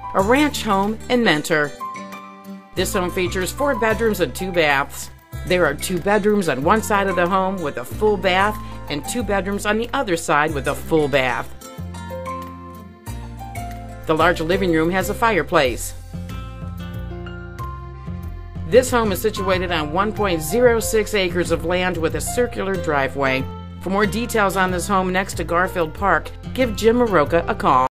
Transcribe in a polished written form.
a ranch home in Mentor. This home features 4 bedrooms and 2 baths. There are 2 bedrooms on one side of the home with a full bath and 2 bedrooms on the other side with a full bath. The large living room has a fireplace. This home is situated on 1.06 acres of land with a circular driveway. For more details on this home next to Garfield Park, give Jim Mrowca a call.